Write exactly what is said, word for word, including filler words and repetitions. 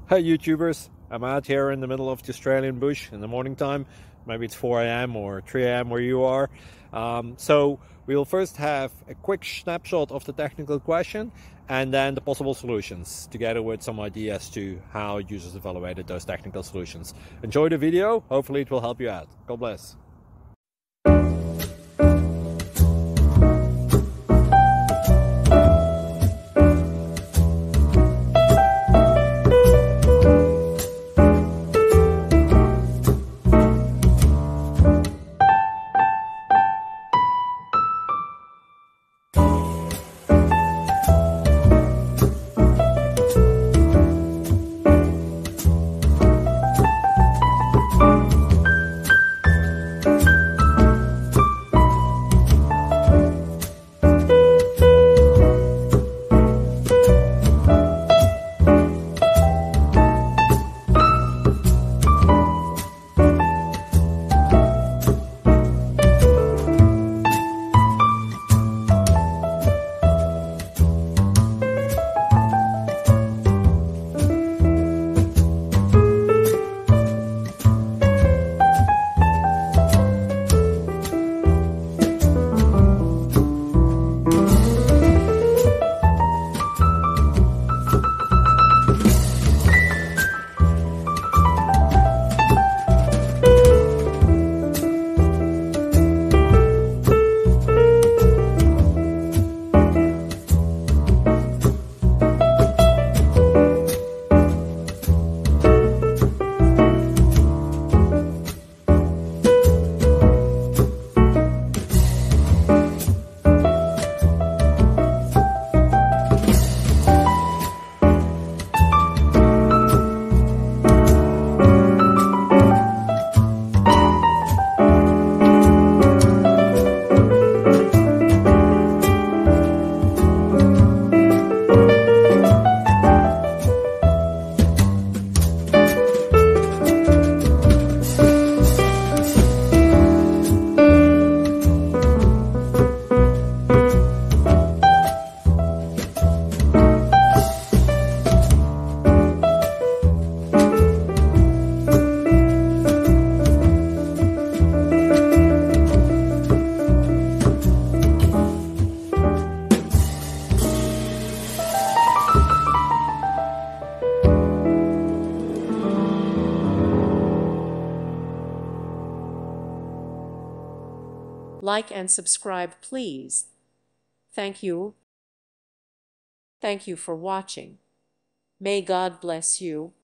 Hey YouTubers, I'm out here in the middle of the Australian bush in the morning time. Maybe it's four A M or three A M where you are. Um, so we'll first have a quick snapshot of the technical question and then the possible solutions, together with some ideas to how users evaluated those technical solutions. Enjoy the video, hopefully it will help you out. God bless. Like and subscribe, please. Thank you. Thank you for watching. May God bless you.